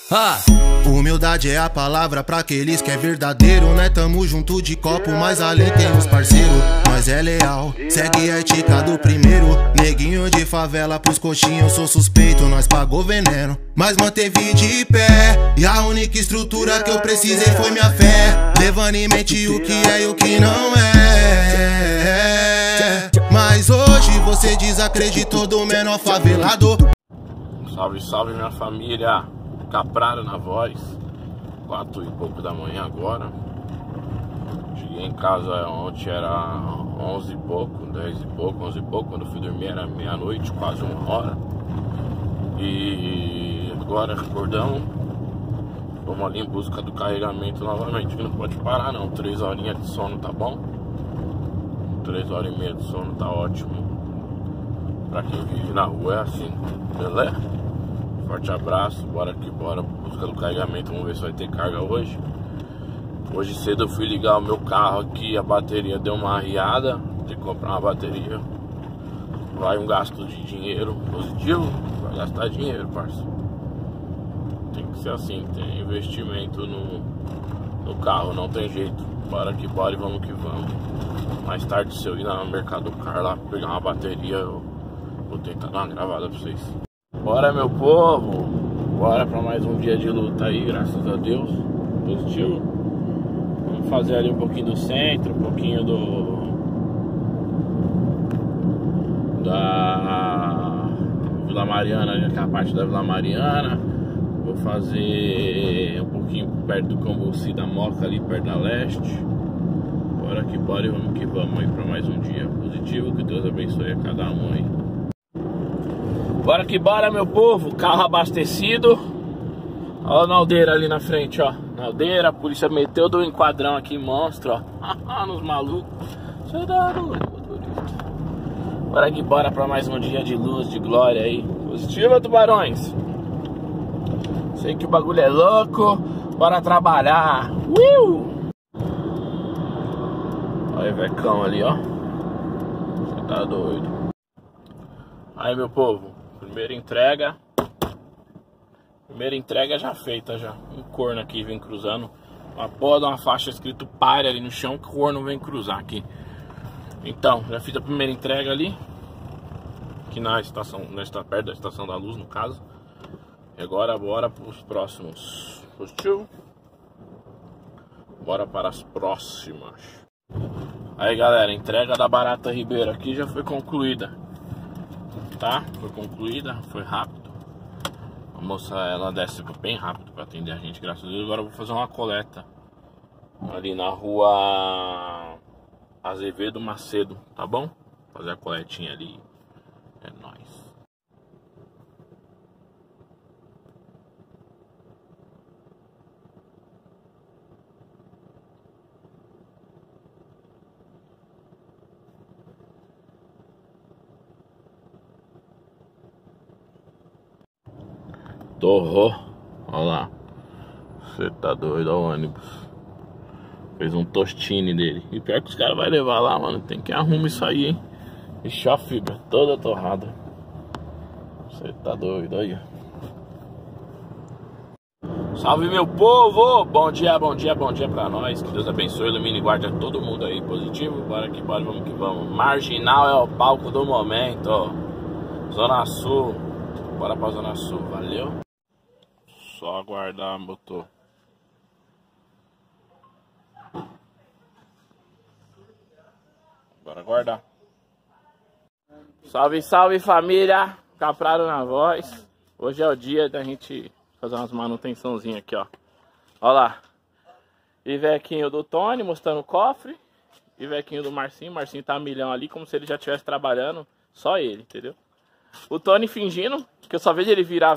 Humildade é a palavra pra aqueles que é verdadeiro, né? Tamo junto de copo, mas além tem os parceiros. Nós é leal, segue a ética do primeiro. Neguinho de favela pros coxinhos, eu sou suspeito. Nós pagou veneno, mas manteve de pé. E a única estrutura que eu precisei foi minha fé, levando em mente o que é e o que não é. Mas hoje você desacreditou do menor favelado. Salve, salve minha família, Capraro na voz, 4 e pouco da manhã agora. Cheguei em casa ontem, era 11 e pouco, 10 e pouco, 11 e pouco. Quando eu fui dormir era meia-noite, quase 1h. E agora acordamos, vamos ali em busca do carregamento novamente, que não pode parar não. 3 horinhas de sono tá bom, 3 horas e meia de sono tá ótimo. Pra quem vive na rua é assim, beleza? Forte abraço, bora que bora, busca do carregamento, vamos ver se vai ter carga hoje. Hoje cedo eu fui ligar o meu carro aqui, a bateria deu uma arriada, tem que comprar uma bateria. Vai um gasto de dinheiro positivo, vai gastar dinheiro, parceiro. Tem que ser assim, tem investimento no carro, não tem jeito. Bora que bora e vamos que vamos. Mais tarde, se eu ir no Mercado Car lá pegar uma bateria, eu vou tentar dar uma gravada pra vocês. Bora, meu povo, bora pra mais um dia de luta aí, graças a Deus, positivo. Vamos fazer ali um pouquinho do centro, um pouquinho da Vila Mariana, ali naquela parte da Vila Mariana. Vou fazer um pouquinho perto do Cambuci da Moca, ali perto da Leste. Bora que bora e vamos que vamos aí pra mais um dia positivo, que Deus abençoe a cada um aí. Bora que bora, meu povo, carro abastecido. Olha a naldeira ali na frente, ó. Naldeira, a polícia meteu do enquadrão aqui, monstro, ó. Nos malucos. Você dá doido, motorista. Bora que bora pra mais um dia de luz, de glória aí. Positiva, tubarões. Sei que o bagulho é louco. Bora trabalhar. Olha o vecão ali, ó. Você tá doido. Aí, meu povo, primeira entrega já feita já. Um corno aqui vem cruzando. Uma porra de uma faixa escrito pare ali no chão, que o corno vem cruzar aqui. Então, já fiz a primeira entrega ali, aqui na estação, perto da Estação da Luz, no caso. E agora bora para os próximos. Positivo. Bora para as próximas. Aí, galera, a entrega da Barata Ribeiro aqui já foi concluída. Tá? Foi concluída, foi rápido. A moça, ela desce bem rápido para atender a gente, graças a Deus. Agora eu vou fazer uma coleta ali na rua Azevedo Macedo, tá bom? Fazer a coletinha ali. É nóis. Torrou, olha lá. Você tá doido, ó, o ônibus. Fez um tostine dele. E pior que os caras vão levar lá, mano. Tem que arrumar isso aí, hein. Ixi, a fibra toda torrada. Você tá doido, aí. Salve, meu povo. Bom dia, bom dia, bom dia pra nós. Que Deus abençoe, ilumine e guarde a todo mundo aí positivo. Bora que bora, vamos que vamos. Marginal é o palco do momento, ó. Zona Sul. Bora pra Zona Sul, valeu. Só aguardar, motor. Bora aguardar. Salve, salve família, Capraro na voz. Hoje é o dia da gente fazer umas manutençãozinhas aqui, ó. Olha lá. E vequinho do Tony mostrando o cofre. E vequinho do Marcinho. Marcinho tá a milhão ali, como se ele já estivesse trabalhando. Só ele, entendeu? O Tony fingindo, que eu só vejo ele virar.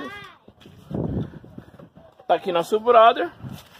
Tá aqui nosso brother.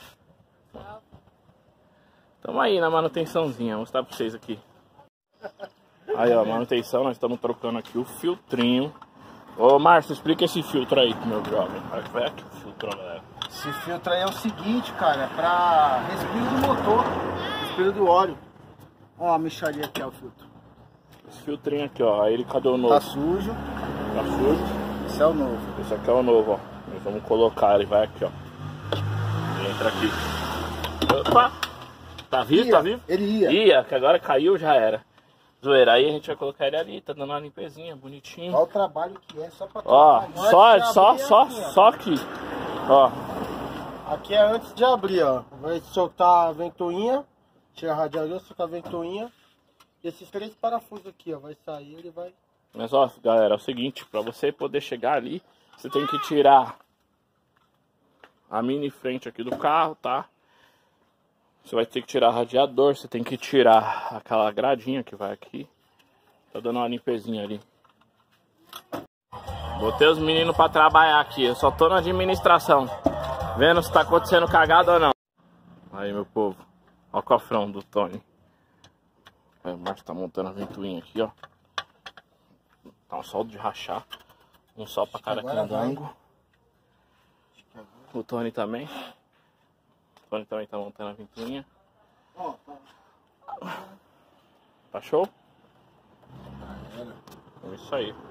Tamo aí na manutençãozinha. Vou mostrar pra vocês aqui. Aí, ó, manutenção. Nós estamos trocando aqui o filtrinho. Ô, Márcio, explica esse filtro aí pro meu jovem. Vai aqui o filtro, galera. Esse filtro aí é o seguinte, cara. É pra respiro do motor. Respiro do óleo. Ó, a mixaria aqui é o filtro. Esse filtrinho aqui, ó. Aí ele, cadê o novo? Tá sujo. Tá sujo. Esse é o novo. Esse aqui é o novo, ó. Vamos colocar, ele vai aqui, ó. Ele entra aqui. Opa! Tá vivo, tá vivo? Ele ia. Ia, que agora caiu, já era. Zoeira, aí a gente vai colocar ele ali, tá dando uma limpezinha, bonitinho. Olha o trabalho que é, só pra Ó, só aqui, aqui. Ó. Aqui é antes de abrir, ó. Vai soltar a ventoinha, tirar a radiador, soltar a ventoinha. E esses 3 parafusos aqui, ó, vai sair, ele vai... Mas ó, galera, é o seguinte, pra você poder chegar ali, você tem que tirar a mini frente aqui do carro, tá? Você vai ter que tirar radiador, você tem que tirar aquela gradinha que vai aqui. Tá dando uma limpezinha ali. Botei os meninos pra trabalhar aqui, eu só tô na administração. Vendo se tá acontecendo cagada ou não. Aí, meu povo, ó o cofrão do Tony. Aí o Márcio tá montando a ventoinha aqui, ó. Tá um sol de rachar. Um sol pra cada candango. O Tony também. O Tony também tá montando a ventoinha. Tá show? É isso aí.